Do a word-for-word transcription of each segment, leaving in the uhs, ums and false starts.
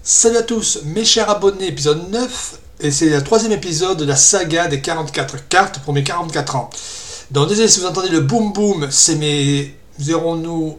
Salut à tous, mes chers abonnés, épisode neuf, et c'est le troisième épisode de la saga des quarante-quatre cartes pour mes quarante-quatre ans. Donc désolé si vous entendez le boum boum, c'est mes, dirons-nous,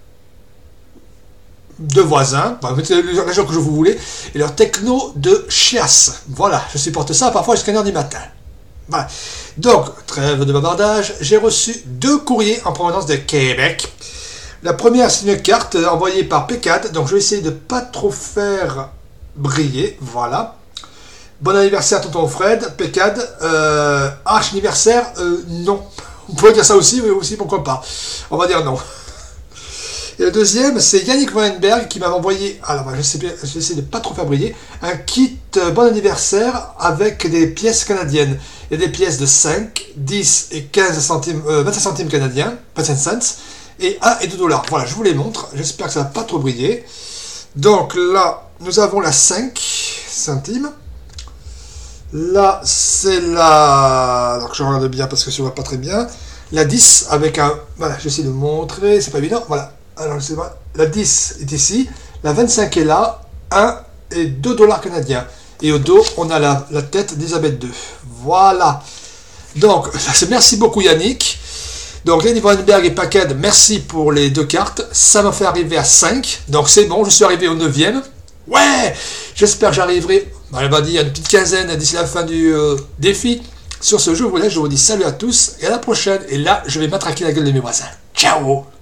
deux voisins, enfin, mettez la région que je vous voulez, et leur techno de chiasse. Voilà, je supporte ça parfois jusqu'à une heure du matin. Voilà. Donc, trêve de bavardage, j'ai reçu deux courriers en provenance de Québec. La première, c'est une carte envoyée par P quatre, donc je vais essayer de ne pas trop faire briller, voilà. Bon anniversaire tonton Fred, P quatre, euh, arche anniversaire, euh, non. On pourrait dire ça aussi, mais aussi pourquoi pas. On va dire non. Et le deuxième, c'est Yannick Wallenberg qui m'avait envoyé, alors je vais essayer de ne pas trop faire briller, un kit euh, bon anniversaire avec des pièces canadiennes. Il y a des pièces de cinq, dix et quinze centimes, euh, vingt-cinq centimes canadiens, vingt-cinq cents. Et un et deux dollars. Voilà, je vous les montre. J'espère que ça va pas trop briller. Donc là, nous avons la cinq centimes. Là, c'est la... Alors je regarde bien parce que je ne vois pas très bien. La dix avec un... Voilà, j'essaie de montrer. C'est pas évident. Voilà. Alors, je sais pas. La dix est ici. La vingt-cinq est là. un et deux dollars canadiens. Et au dos, on a la, la tête d'Elisabeth deux. Voilà. Donc, merci beaucoup Yannick. Donc, Yannick Wallenberg et Packard, merci pour les deux cartes. Ça m'a fait arriver à cinq. Donc, c'est bon, je suis arrivé au neuvième. Ouais! J'espère que j'arriverai, elle m'a dit, il y a une petite quinzaine d'ici la fin du euh, défi. Sur ce, je vous laisse, je vous dis salut à tous et à la prochaine. Et là, je vais matraquer la gueule de mes voisins. Ciao!